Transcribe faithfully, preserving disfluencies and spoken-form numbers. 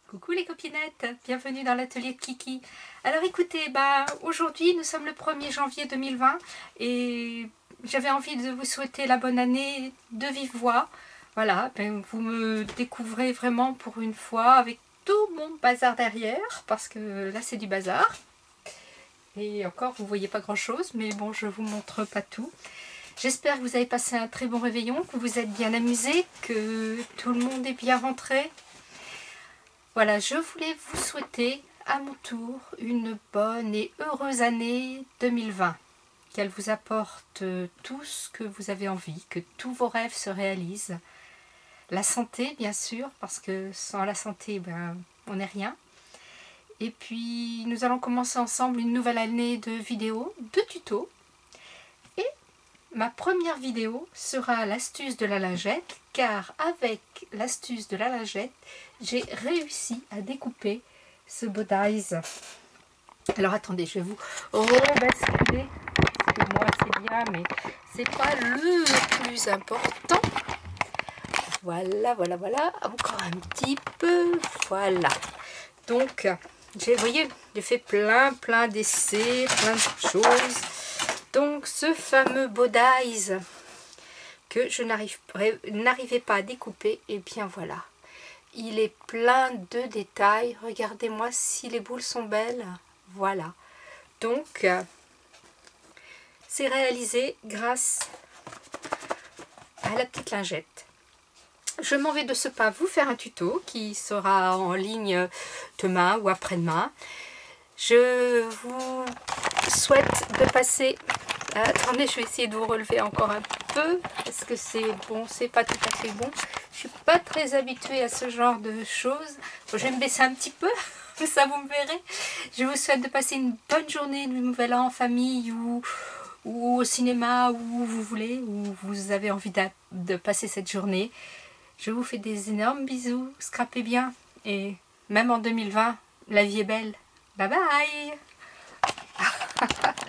Coucou les copinettes, bienvenue dans l'atelier de Kiki. Alors écoutez, bah, aujourd'hui nous sommes le premier janvier deux mille vingt et j'avais envie de vous souhaiter la bonne année de vive voix. Voilà, ben, vous me découvrez vraiment pour une fois avec tout mon bazar derrière, parce que là c'est du bazar. Et encore vous voyez pas grand chose, mais bon, je vous montre pas tout. J'espère que vous avez passé un très bon réveillon, que vous êtes bien amusés, que tout le monde est bien rentré. Voilà, je voulais vous souhaiter à mon tour une bonne et heureuse année deux mille vingt. Qu'elle vous apporte tout ce que vous avez envie, que tous vos rêves se réalisent. La santé, bien sûr, parce que sans la santé, ben, on n'est rien. Et puis, nous allons commencer ensemble une nouvelle année de vidéos, de tutos. Et ma première vidéo sera l'astuce de la lingette, car avec l'astuce de la lingette, j'ai réussi à découper ce bodice. Alors attendez, je vais vous rebasculer, parce que moi c'est bien, mais c'est pas le plus important. Voilà, voilà, voilà, encore un petit peu, voilà. Donc, j'ai, vous voyez, j'ai fait plein, plein d'essais, plein de choses. Donc, ce fameux bodice que je n'arrivais pas à découper, et bien voilà. Il est plein de détails. Regardez-moi si les boules sont belles. Voilà. Donc, c'est réalisé grâce à la petite lingette. Je m'en vais de ce pas vous faire un tuto qui sera en ligne demain ou après-demain. Je vous souhaite de passer... Attendez, je vais essayer de vous relever encore un peu. Est-ce que c'est bon? C'est pas tout à fait bon. Je suis pas très habituée à ce genre de choses. Bon, je vais me baisser un petit peu, ça vous me verrez. Je vous souhaite de passer une bonne journée de nouvel an en famille ou, ou au cinéma, où vous voulez, où vous avez envie de, de passer cette journée. Je vous fais des énormes bisous, scrapez bien. Et même en deux mille vingt, la vie est belle. Bye bye.